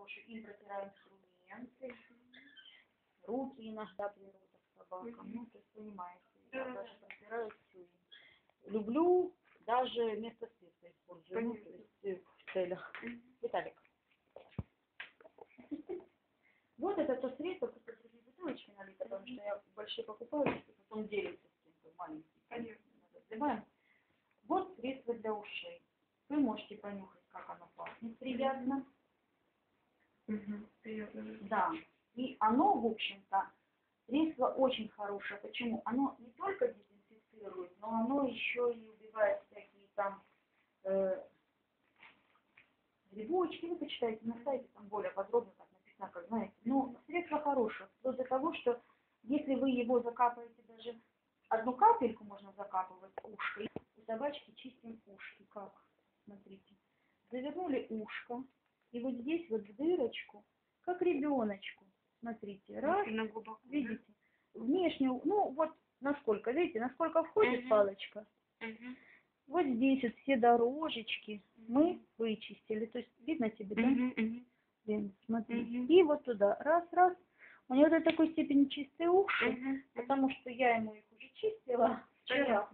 хороший. Им протираем инструменты, руки иногда при родах собакам. Ну, то есть, понимаете, я даже протираю все. Люблю, даже вместо средства использую, ну, то есть в целях. Виталик. Вот это то средство, просто другие бутылочки налито, потому что я большие покупаю, и потом делится с кем-то маленький. Конечно. Разливаем. Вот средство для ушей. Вы можете понюхать, как оно пахнет. Приятно. Приятно. Да. И оно, в общем-то, средство очень хорошее. Почему? Оно не только дезинфицирует, но оно еще и убивает всякие там грибочки. Вы почитаете на сайте, там более подробно так написано, как знаете. Но средство хорошее. Вплоть до того, что если вы его закапаете, даже одну капельку можно закапывать в ушко. У собачки чистим ушки. Как? Смотрите. Завернули ушко. И вот здесь вот в дырочку, как ребеночку. Смотрите. Раз. Глубоко, видите? Да? Внешне, ну вот насколько, видите, насколько входит палочка. Вот здесь вот все дорожечки мы вычистили. То есть видно тебе, да? Блин, смотри. И вот туда. Раз. У него до такой степени чистые уши, потому что я ему их уже чистила вчера.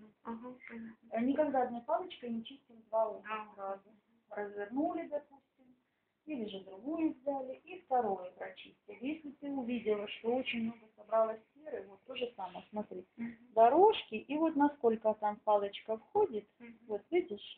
Никогда одной палочкой не чистим два уха сразу. Развернули, допустим, или же другую взяли и второе прочистили. Если ты увидела, что очень много собралось серы, вот то же самое, смотри. Дорожки, и вот насколько там палочка входит, вот видишь,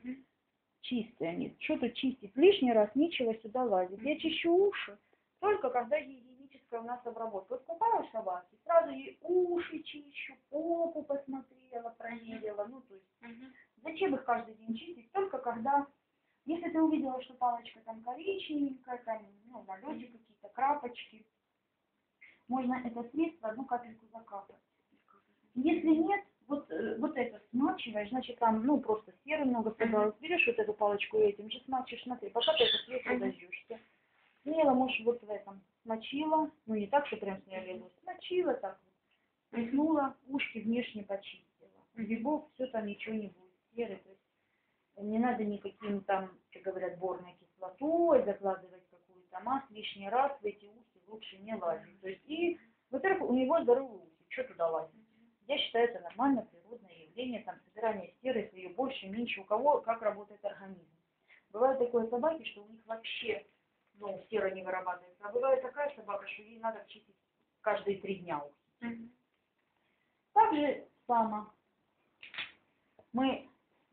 чистые они. Что тут чистить? Лишний раз нечего сюда лазить. Я чищу уши только когда гигиеническая у нас обработка. Вот купаю собаки, сразу ей уши чищу, попу посмотрела, проверила. Ну, то есть, зачем их каждый день чистить? Только когда, если ты увидела, что палочка там коричневенькая, там, ну, налеты какие-то, крапочки, можно это средство одну капельку закапать. Если нет, вот это смачиваешь, значит там, ну, просто серы много собралось. Берешь вот эту палочку и этим же смачиваешь, смотри, пока ты это средство дождешься. Смело можешь вот в этом смочила, ну не так, что прям с нее лезла, смочила так вот, плеснула, ушки внешне почистила. Грибов все там ничего не будет, серы, то есть не надо никаким там, как говорят, борной кислотой закладывать какую-то мазь, лишний раз в эти уши лучше не лазить. То есть и, во-первых, у него здоровые уши, что туда лазить? Я считаю, это нормальное природное явление, там, собирание серы, если ее больше, меньше, у кого как работает организм. Бывают такие собаки, что у них вообще, ну, сера не вырабатывается, а бывает такая собака, что ей надо чистить каждые 3 дня. Так же само мы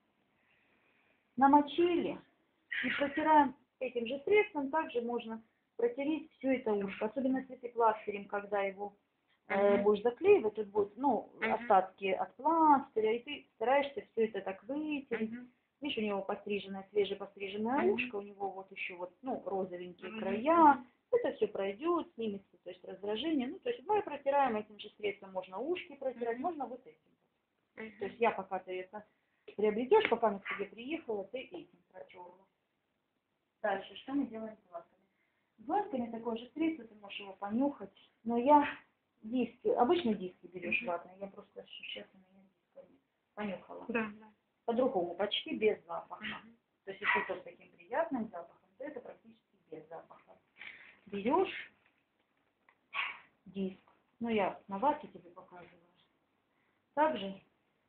намочили и протираем этим же средством, также можно протереть все это ушко, особенно если ты пластырем, когда его будешь заклеивать, тут будут, ну, остатки от пластыря, и ты стараешься все это так вытереть. Видишь, у него постриженное, свежепостриженное ушко, у него вот еще вот, ну, розовенькие края. Это все пройдет, снимется, то есть раздражение. Ну, то есть мы протираем этим же средством, можно ушки протирать, можно вот этим. То есть я пока ты это приобретешь, пока она к тебе приехала, ты этим протерла. Дальше, что мы делаем с глазками? С глазками такое же средство, ты можешь его понюхать, но я диски, обычно диски берешь ватные, я просто сейчас у меня дисками понюхала. Да. По-другому, почти без запаха. То есть если это с таким приятным запахом, то это практически без запаха. Берешь диск, ну я на ватке тебе показываю. Также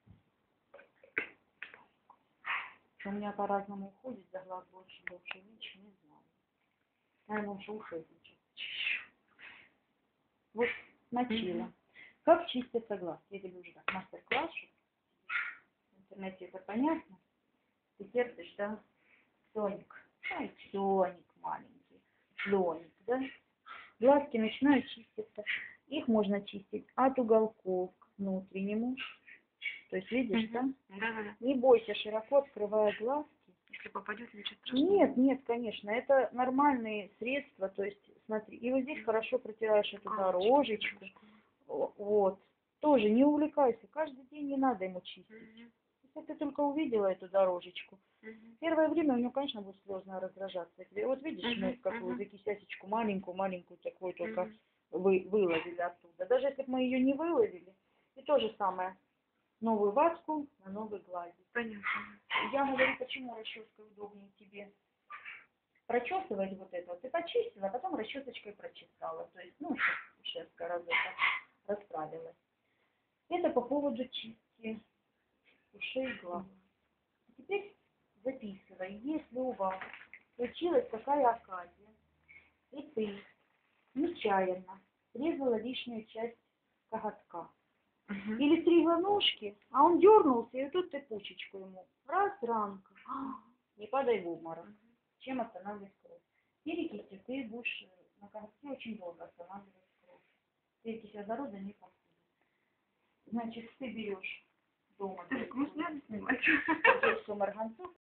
у меня по-разному уходит за глаз больше, меньше, не знаю. Наверное, лучше уши чищу. Вот мочила. Как чистятся глаз? Я тебе уже так мастер-класс, в интернете это понятно. Ты терпишь, да? Соник. Ай, соник маленький. Слоник, да? Глазки начинают чиститься. Их можно чистить от уголков к внутреннему. То есть, видишь, да? Да. Не бойся, широко открывая глазки. Если попадет, ничего страшного. Нет, конечно, это нормальные средства, то есть, смотри, и вот здесь хорошо протираешь эту дорожечку, вот, тоже не увлекайся, каждый день не надо ему чистить. Если ты только увидела эту дорожечку, первое время у него, конечно, будет слезно раздражаться. Вот видишь, мы какую-то кисячечку маленькую такую только выловили оттуда. Даже если бы мы ее не выловили, и то же самое. Новую ватку на новый глазик. Понятно. Я говорю, почему расческой удобнее тебе. прочесывать вот это. Ты почистила, а потом расчесочкой прочесала. То есть, ну, шерстка расправилась. Это по поводу чистки ушей и глаз. Теперь записывай, если у вас случилась такая оказия, и ты нечаянно срезала лишнюю часть коготка, или стригла ножки, а он дернулся, и тут ты пучечку ему. Раз, ранка. Не падай в обморок. Чем останавливать кровь? Перекисью ты будешь на коготке очень долго останавливать кровь. Перекись водорода не поможет. Значит, ты берешь дома. Ты грустно снимать. Марганцов.